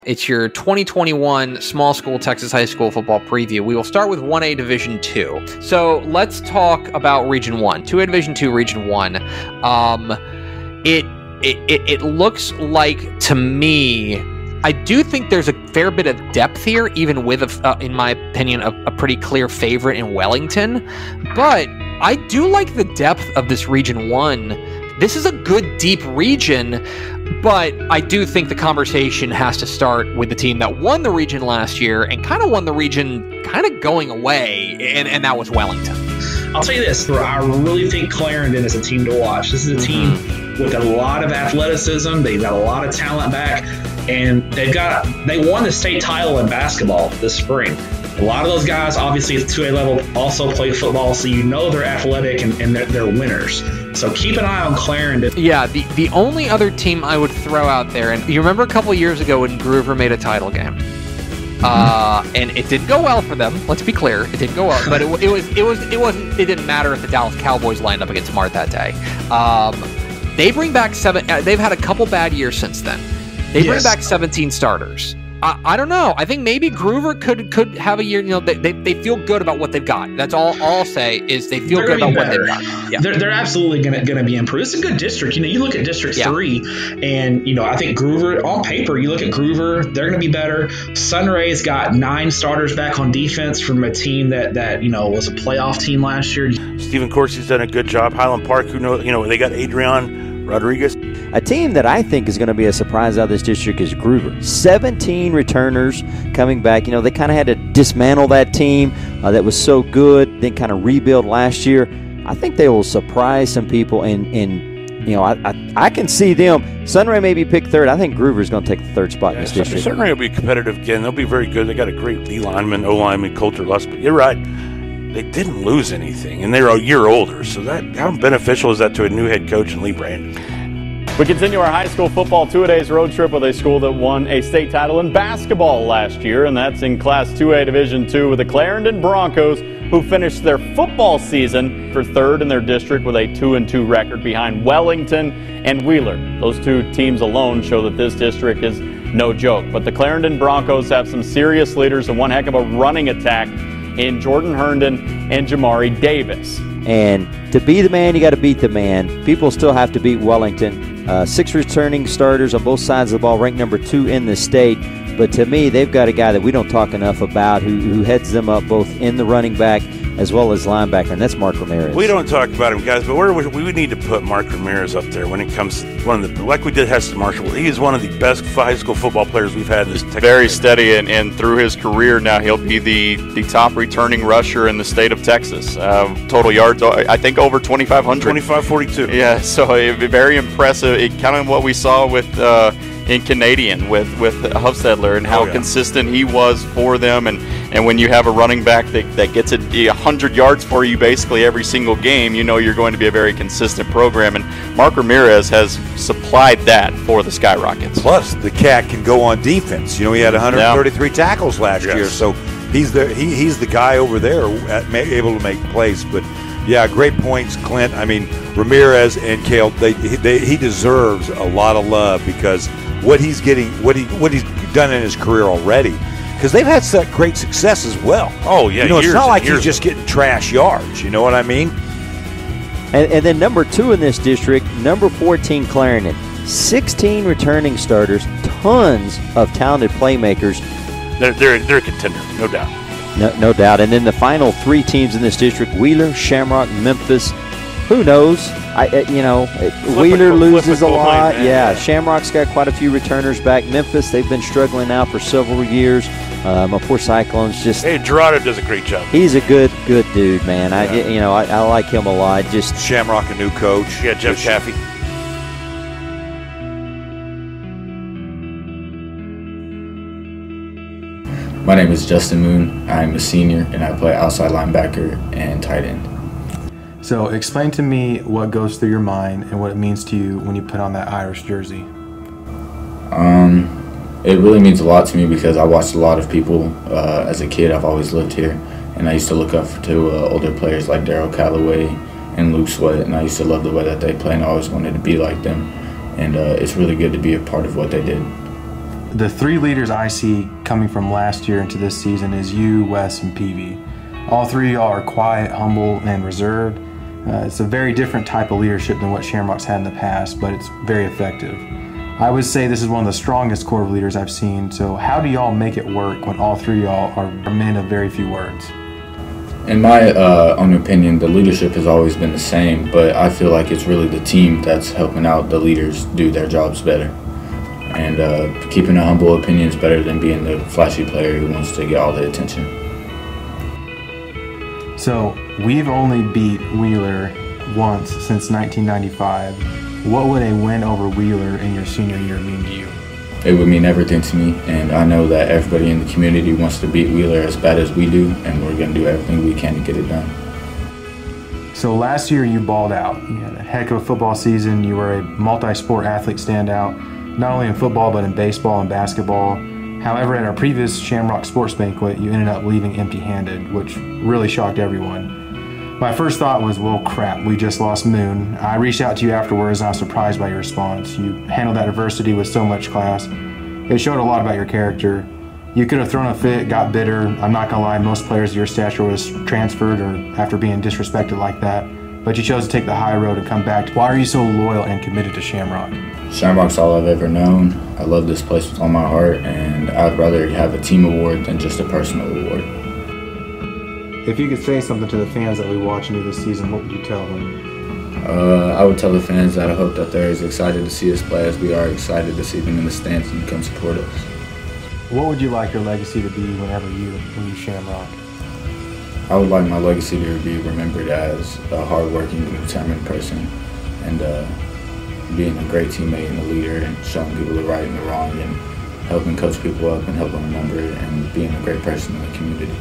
It's your 2021 Small School Texas High School football preview. We will start with 1A Division 2. So let's talk about Region 1. 2A Division 2, Region 1. It looks like, to me, I do think there's a fair bit of depth here, even with, in my opinion, a pretty clear favorite in Wellington. But I do like the depth of this Region 1. This is a good, deep region, but I do think the conversation has to start with the team that won the region last year and kind of won the region kind of going away, and that was Wellington. I'll tell you this, I really think Clarendon is a team to watch. This is a team with a lot of athleticism. They've got a lot of talent back, and they won the state title in basketball this spring. A lot of those guys, obviously, at the 2A level, also play football, so you know they're athletic and they're winners. So keep an eye on Clarendon. Yeah, the only other team I would throw out there, and you remember a couple years ago when Groover made a title game, and it didn't go well for them. Let's be clear, it didn't go well, but it didn't matter if the Dallas Cowboys lined up against Mart that day. They bring back they've had a couple bad years since then. They bring back 17 starters. I don't know. I think maybe Groover could have a year. You know, they feel good about what they've got. That's all I'll say is they feel good about what they've got. Yeah. They're absolutely gonna be improved. It's a good district. You know, you look at District 3, and you know I think Groover on paper. You look at Groover, they're gonna be better. Sunray's got 9 starters back on defense from a team that you know was a playoff team last year. Stephen Corsi's done a good job. Highland Park, they got Adrian Rodriguez. A team that I think is going to be a surprise out of this district is Groover. 17 returners coming back. You know, they kind of had to dismantle that team that was so good, then kind of rebuild last year. I think they will surprise some people, and you know, I can see them. Sunray maybe pick third. I think Groover is going to take the third spot in this district. Sunray will be competitive again. They'll be very good. They got a great D lineman, O lineman, Coulter Lust. But you're right. They didn't lose anything, and they're a year older. So how beneficial is that to a new head coach and Lee Brandon? We continue our high school football two-a-days road trip with a school that won a state title in basketball last year, and that's in Class 2A Division 2 with the Clarendon Broncos, who finished their football season for third in their district with a 2-2 record behind Wellington and Wheeler. Those two teams alone show that this district is no joke. But the Clarendon Broncos have some serious leaders and one heck of a running attack in Jordan Herndon and Jamari Davis. And to be the man, you got to beat the man. People still have to beat Wellington. 6 returning starters on both sides of the ball, ranked number 2 in the state. But to me, they've got a guy that we don't talk enough about who heads them up both in the running back as well as linebacker, and that's Mark Ramirez. We don't talk about him, guys, but we would need to put Mark Ramirez up there when it comes to like we did Heston Marshall. He is one of the best high school football players we've had in this Texas. Very steady, and through his career now, he'll be the top returning rusher in the state of Texas. Total yards, I think, over 2,500. 2,542. Yeah, so very impressive. It kind of what we saw with in Canadian with Hufstedler and how consistent he was for them, and when you have a running back that gets 100 yards for you basically every single game, you know you're going to be a very consistent program, and Mark Ramirez has supplied that for the Skyrockets. Plus, the cat can go on defense. You know, he had 133 tackles last year, so he's the guy over there able to make plays. But yeah, great points, Clint. I mean, Ramirez and Cale, he deserves a lot of love because what he's done in his career already. Because they've had such great success as well. Oh, yeah. You know, it's not like he's just getting trash yards. You know what I mean? And then number 2 in this district, number 14, Clarendon. 16 returning starters, tons of talented playmakers. They're a contender, no doubt. No doubt. And then the final 3 teams in this district, Wheeler, Shamrock, Memphis. Who knows? Wheeler loses a lot. Yeah, Shamrock's got quite a few returners back. Memphis, they've been struggling now for several years. Of course, Cyclones just. Hey, Gerardo does a great job. He's a good dude, man. I like him a lot. Just Shamrock, a new coach. Yeah, Jeff Chaffee. My name is Justin Moon. I'm a senior, and I play outside linebacker and tight end. So explain to me what goes through your mind and what it means to you when you put on that Irish jersey. It really means a lot to me because I watched a lot of people as a kid. I've always lived here, and I used to look up to older players like Darryl Calloway and Luke Sweat, and I used to love the way that they play, and I always wanted to be like them. And it's really good to be a part of what they did. the three leaders I see coming from last year into this season is you, Wes, and Peavy. All three of y'all are quiet, humble, and reserved. It's a very different type of leadership than what Shamrock's had in the past, but it's very effective. I would say this is one of the strongest core of leaders I've seen, so how do y'all make it work when all three of y'all are men of very few words? In my own opinion, the leadership has always been the same, but I feel like it's really the team that's helping out the leaders do their jobs better. And keeping a humble opinion is better than being the flashy player who wants to get all the attention. So, we've only beat Wheeler once since 1995. What would a win over Wheeler in your senior year mean to you? It would mean everything to me, and I know that everybody in the community wants to beat Wheeler as bad as we do, and we're going to do everything we can to get it done. So last year you balled out. You had a heck of a football season. You were a multi-sport athlete standout, not only in football but in baseball and basketball. However, at our previous Shamrock Sports Banquet, you ended up leaving empty-handed, which really shocked everyone. My first thought was, well, crap, we just lost Moon. I reached out to you afterwards and I was surprised by your response. You handled that adversity with so much class. It showed a lot about your character. You could have thrown a fit, got bitter. I'm not gonna lie, most players of your stature was transferred or after being disrespected like that. But you chose to take the high road and come back. Why are you so loyal and committed to Shamrock? Shamrock's all I've ever known. I love this place with all my heart, and I'd rather have a team award than just a personal award. If you could say something to the fans that will be watching you this season, what would you tell them? I would tell the fans that I hope that they're as excited to see us play as we are excited to see them in the stands and come support us. What would you like your legacy to be whenever you leave Shamrock? I would like my legacy to be remembered as a hardworking, determined person, and being a great teammate and a leader, and showing people the right and the wrong, and helping coach people up and helping them remember it, and being a great person in the community.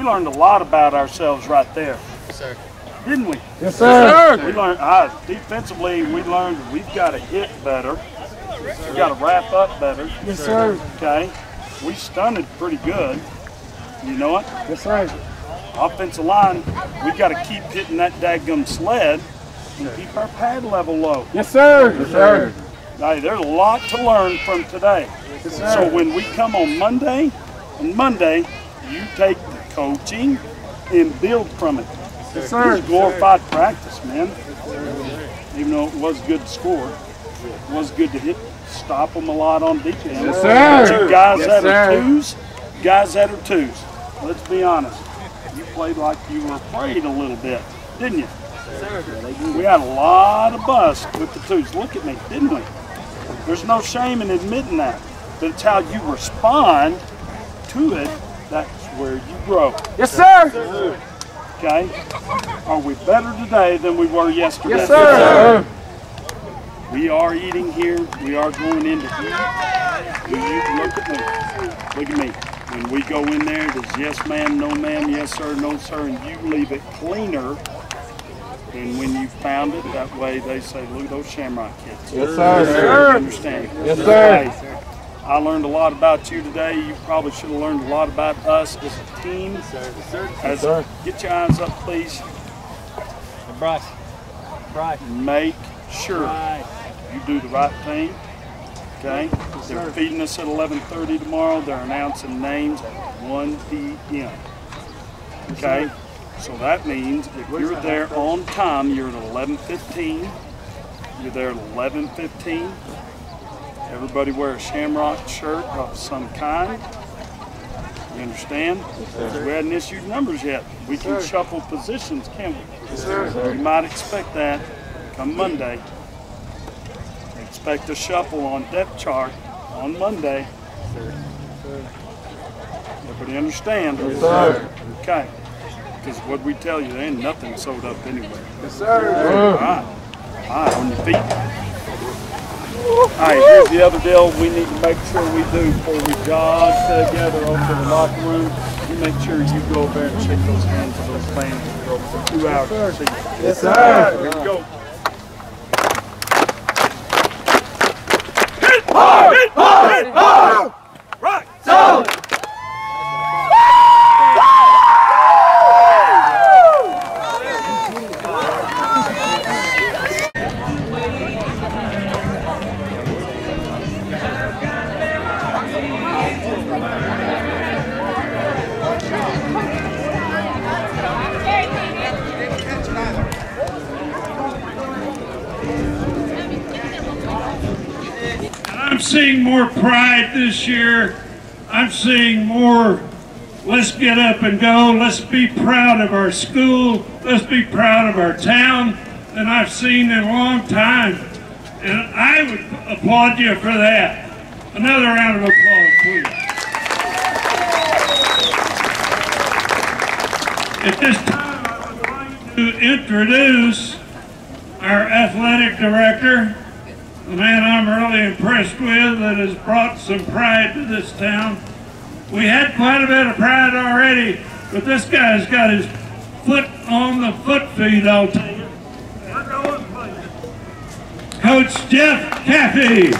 learned a lot about ourselves right there. Yes, sir. Didn't we? Yes, sir. We learned, defensively, we learned we've got to hit better. We've got to wrap up better. Yes, sir. Okay? We stunted pretty good. You know it? Yes, sir. Offensive line, we got to keep hitting that daggum sled and keep our pad level low. Yes, sir. Yes, sir. Hey, there's a lot to learn from today. Yes, sir. So when we come on Monday, you take the coaching and build from it. Yes, sir. It's glorified practice, man. Even though it was good to score, it was good to stop them a lot on defense. Yes, sir. You guys Yes, that sir. are twos, let's be honest. You played like you were afraid a little bit, didn't you? We had a lot of bust with the twos. Look at me, didn't we? There's no shame in admitting that. But it's how you respond to it, that's where you grow. Yes, sir. Okay? Are we better today than we were yesterday? Yes, sir. We are eating here. We are going in to eat. You look at me. Look at me. When we go in there, it is yes ma'am, no ma'am, yes sir, no sir, and you leave it cleaner than when you found it. That way they say, look at those Shamrock kids. Yes, sir. You understand? Yes, sir. Hey, I learned a lot about you today. You probably should have learned a lot about us as a team. Yes, sir. Get your eyes up, please. Bryce. Make sure you do the right thing. Okay? They're feeding us at 11:30 tomorrow. They're announcing names at 1 p.m. Okay? So that means if you're there on time, you're at 11:15. You're there at 11:15. Everybody wear a Shamrock shirt of some kind. You understand? Because we hadn't issued numbers yet. We can shuffle positions, can't we? Yes, sir. You might expect that come Monday. Expect a shuffle on depth chart on Monday. Everybody understand? Yes, sir. Okay. Because what we tell you, there ain't nothing sewed up anywhere. Yes, sir. All right. All right, on your feet. All right, here's the other deal we need to make sure we do before we jog together over to the locker room. You make sure you go over there and shake those hands of those fans for over 2 hours. Yes, To see. Yes, sir. Here we go. Hard! Right. Solid! I'm seeing more pride this year. I'm seeing more, let's get up and go. Let's be proud of our school. Let's be proud of our town than I've seen in a long time. And I would applaud you for that. Another round of applause, please. At this time, I would like to introduce our athletic director, the man I'm really impressed with that has brought some pride to this town. We had quite a bit of pride already, but this guy's got his foot on the foot feed, I'll tell you. We're going places. Coach Jeff Caffey.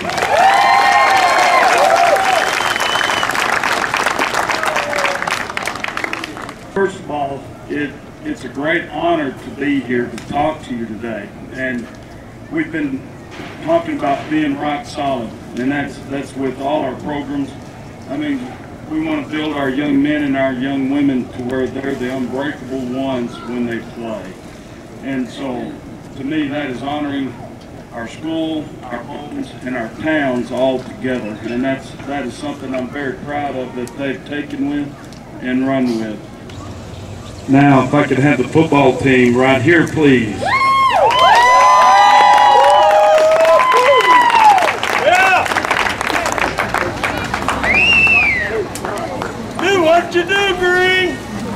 First of all, it's a great honor to be here to talk to you today. And we've been talking about being rock solid, and that's with all our programs. I mean, we want to build our young men and our young women to where they're the unbreakable ones when they play. And so, to me, that is honoring our school, our homes, and our towns all together. And that is something I'm very proud of that they've taken with and run with. Now, if I could have the football team right here, please. What you do, Green?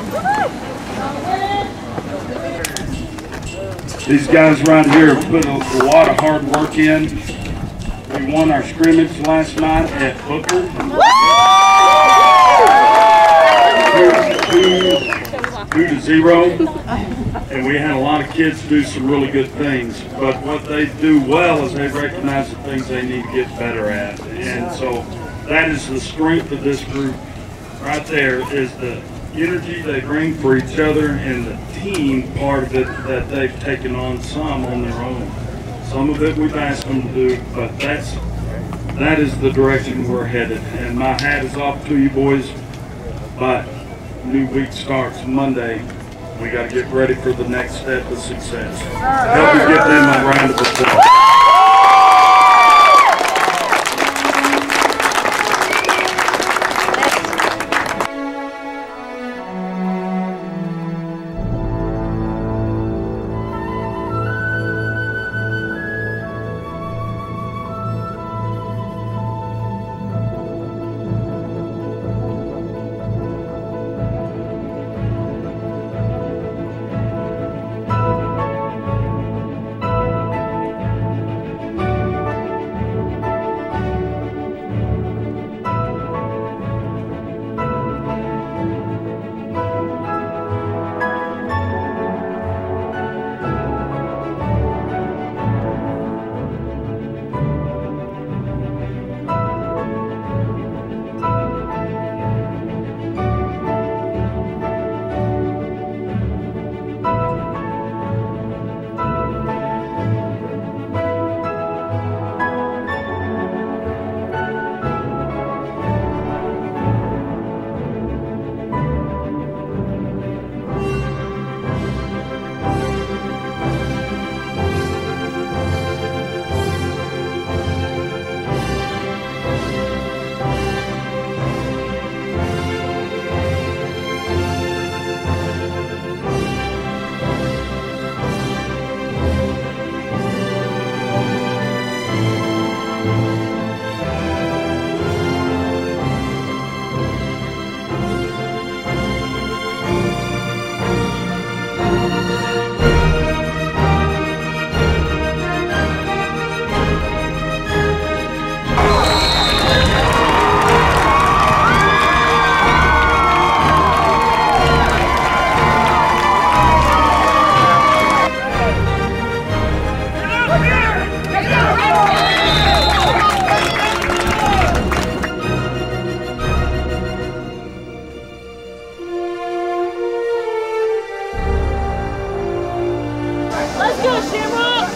These guys right here have put a lot of hard work in. We won our scrimmage last night at Booker. 2-0, and we had a lot of kids do some really good things. But what they do well is they recognize the things they need to get better at. And so that is the strength of this group right there, is the energy they bring for each other and the team part of it that they've taken on some on their own. Some of it we've asked them to do, but that is the direction we're headed. And my hat is off to you boys, but new week starts Monday. We got to get ready for the next step of success. Help me give them a round of applause. Let's go, Shamrock!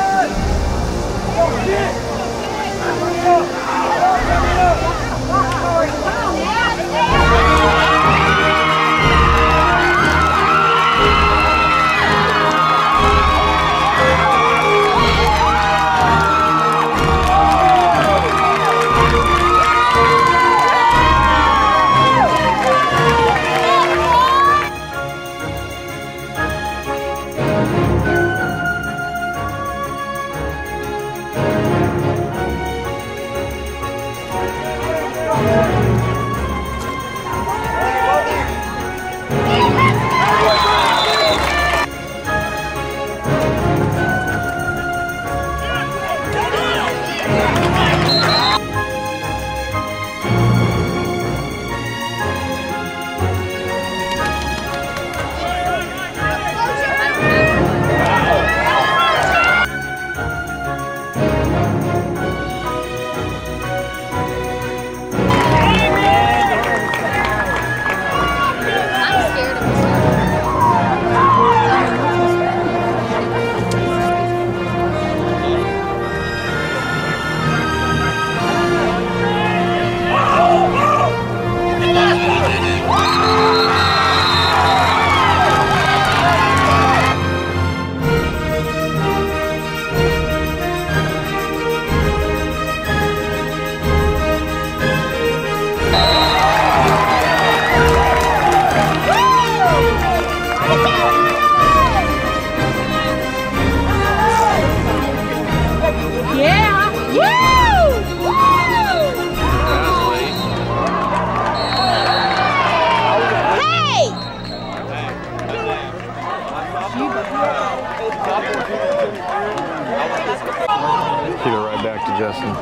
Give it right back to Justin.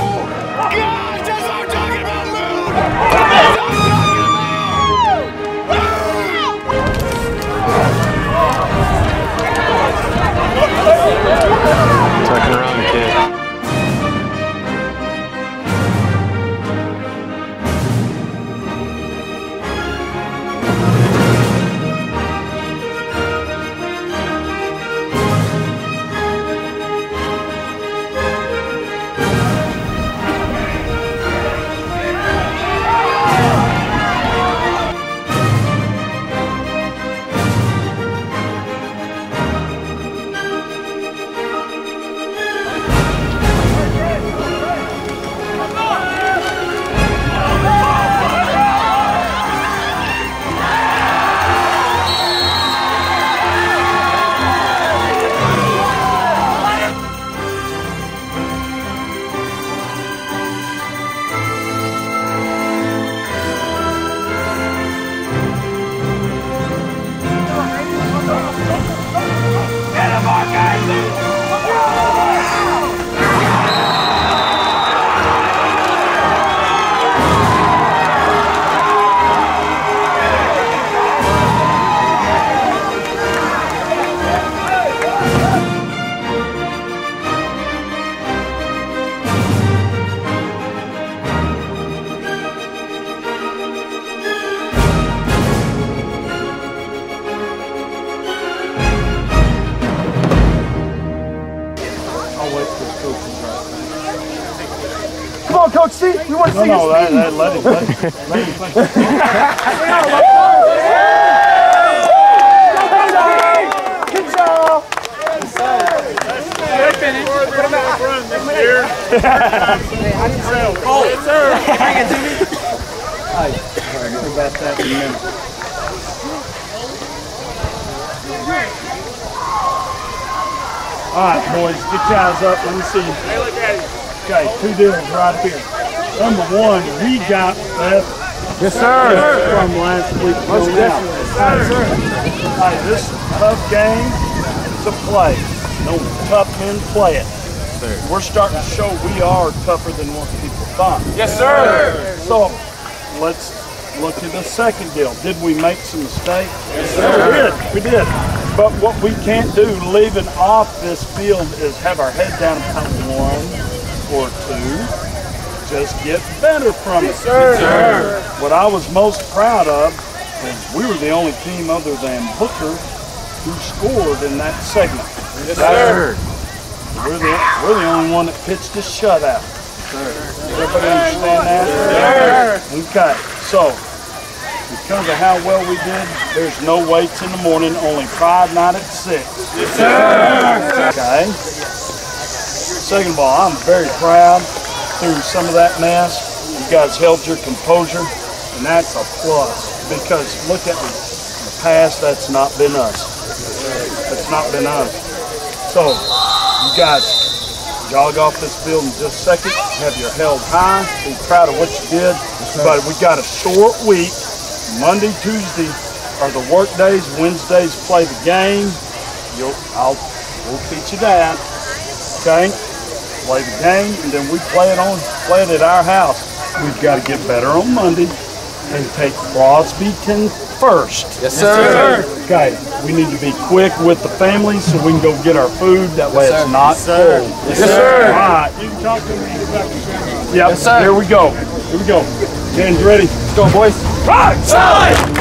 Gosh, that's what I'm talking about, move! That's what I'm talking about! Coach C. We want to see No, your speed. let him play. Good job. About that in a minute. All right, boys, get your eyes up. Let me see. Okay, 2 deals right here. Number 1, we got Beth. Yes, sir. From last week. Most definitely. Yes, sir. All right, this is a tough game to play. No tough men play it. We're starting to show we are tougher than what people thought. Yes, sir. So let's look at the second deal. Did we make some mistakes? Yes, sir. We did. But what we can't do leaving off this field is have our head down about 1 or 2. Just get better from it. Yes, sir. What I was most proud of is we were the only team other than Booker who scored in that segment. Yes, sir. We're the only one that pitched a shutout. Everybody understand that? Yes, sir. Okay, so because of how well we did, there's no weights in the morning, only Friday night at 6. Yes, sir. Okay. Second of all, I'm very proud through some of that mess. You guys held your composure, and that's a plus because look at me. In the past, that's not been us. That's not been us. So, you guys jog off this field in just a second, have your head high, be proud of what you did, but we got a short week. Monday, Tuesday are the work days, Wednesdays play the game. We'll teach you that, okay? Play the game, and then we play it at our house. We've got to get better on Monday and take Crosbyton first. Yes, sir. Okay, we need to be quick with the family so we can go get our food. That way it's not cold. Yes, sir. All right. You can talk to me about the Shamrock. Yep, yes, sir. Here we go. Here we go. Dan's ready. Let's go, boys. Right side!